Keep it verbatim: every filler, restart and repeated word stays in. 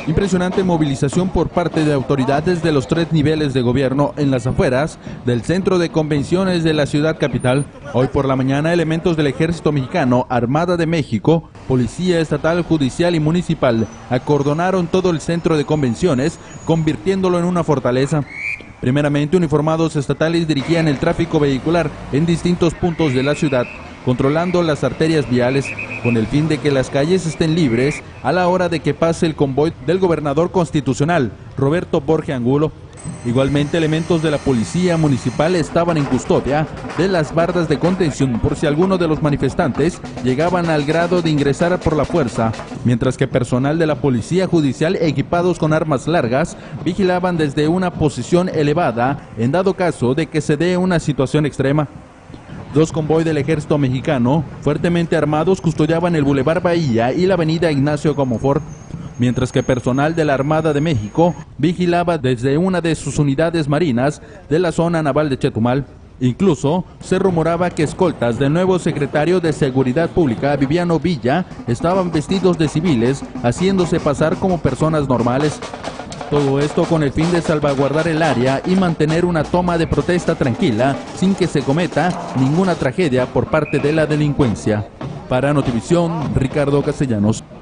Impresionante movilización por parte de autoridades de los tres niveles de gobierno en las afueras del centro de convenciones de la ciudad capital. Hoy por la mañana, elementos del Ejército Mexicano, Armada de México, Policía Estatal, Judicial y Municipal acordonaron todo el centro de convenciones, convirtiéndolo en una fortaleza. Primeramente, uniformados estatales dirigían el tráfico vehicular en distintos puntos de la ciudad, controlando las arterias viales, con el fin de que las calles estén libres a la hora de que pase el convoy del gobernador constitucional, Roberto Borge Angulo. Igualmente, elementos de la policía municipal estaban en custodia de las bardas de contención por si alguno de los manifestantes llegaban al grado de ingresar por la fuerza, mientras que personal de la policía judicial equipados con armas largas vigilaban desde una posición elevada en dado caso de que se dé una situación extrema. Dos convoy del ejército mexicano, fuertemente armados, custodiaban el Boulevard Bahía y la avenida Ignacio Comonfort, mientras que personal de la Armada de México vigilaba desde una de sus unidades marinas de la zona naval de Chetumal. Incluso se rumoraba que escoltas del nuevo secretario de Seguridad Pública, Viviano Villa, estaban vestidos de civiles, haciéndose pasar como personas normales. Todo esto con el fin de salvaguardar el área y mantener una toma de protesta tranquila sin que se cometa ninguna tragedia por parte de la delincuencia. Para Notivisión, Ricardo Castellanos.